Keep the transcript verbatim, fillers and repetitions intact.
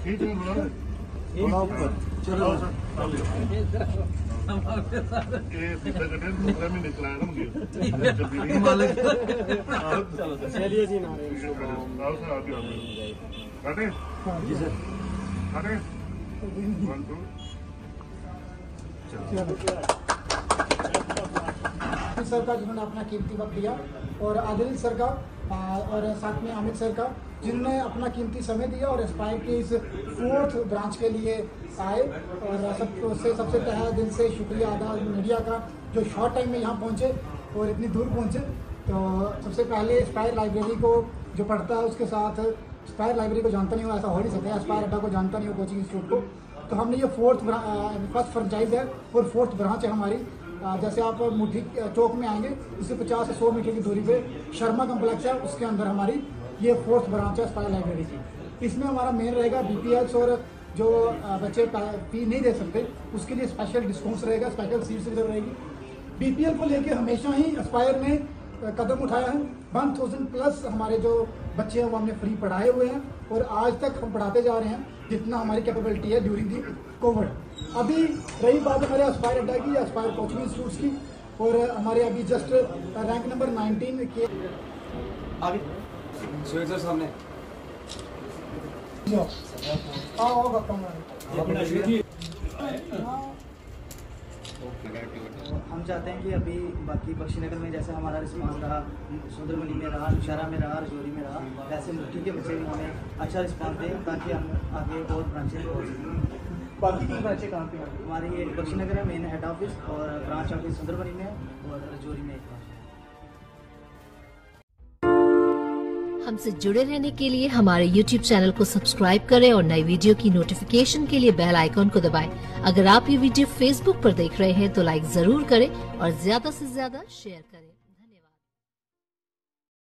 थोड़ा ऊपर चलो चलिए जी जी सर सर का जिन्होंने अपना कीमती वक्त दिया और आदिल सर का और साथ में अमित सर का जिन्होंने अपना कीमती समय दिया और एस्पायर के इस फोर्थ ब्रांच के लिए आए और सब उससे सबसे तहे दिल से शुक्रिया अदा मीडिया का जो शॉर्ट टाइम में यहाँ पहुँचे और इतनी दूर पहुँचे। तो सबसे पहले एस्पायर लाइब्रेरी को जो पढ़ता है उसके साथ एस्पायर लाइब्रेरी को जानता नहीं हो ऐसा हो नहीं सकता, एस्पायर अड्डा को जानता नहीं हो कोचिंग इंस्टीट्यूट को। तो हमने ये फोर्थ फर्स्ट फ्रेंचाइज है और फोर्थ ब्रांच है हमारी। जैसे आप मुठी चौक में आएंगे उससे पचास से सौ मीटर की दूरी पे शर्मा कम्प्लेक्स है, उसके अंदर हमारी ये फोर्थ ब्रांच है एस्पायर लाइब्रेरी की। इसमें हमारा मेन रहेगा बीपीएल्स और जो बच्चे फी नहीं दे सकते उसके लिए स्पेशल डिस्काउंट्स रहेगा, स्पेशल सीट्स रिजर्व रहेगी। बीपीएल को लेके हमेशा ही एस्पायर ने कदम उठाया है। वन थाउजेंड प्लस हमारे जो बच्चे हैं वो हमने फ्री पढ़ाए हुए हैं और आज तक हम पढ़ाते जा रहे हैं जितना हमारी कैपेबिलिटी है ड्यूरिंग दी कोविड। अभी रही बात हमारे एस्पायर अड्डा की, एस्पायर कोचिंग इंस्टीट्यूट्स की, और हमारे अभी जस्ट रैंक नंबर नाइनटीन के आगे सर सामने हम चाहते हैं कि अभी बाकी बख्शीनगर में जैसे हमारा रिस्पांस रहा, सुंदरबनी में रहा, नौशहरा में रहा, रजौरी में रहा, वैसे मुट्ठी के बच्चे भी हमें अच्छा रिस्पांस दें ताकि हम आगे और ब्रांचें पहुँच सकें। बाकी की ब्रांचें कहाँ पे हैं? हमारी ये बख्शीनगर है मेन हेड ऑफिस और ब्रांच ऑफिस सुंदरबनी में है और रजौरी में एक ब्रांच है। हमसे जुड़े रहने के लिए हमारे यूट्यूब चैनल को सब्सक्राइब करें और नई वीडियो की नोटिफिकेशन के लिए बेल आइकॉन को दबाएं। अगर आप ये वीडियो फेसबुक पर देख रहे हैं तो लाइक जरूर करें और ज्यादा से ज्यादा शेयर करें।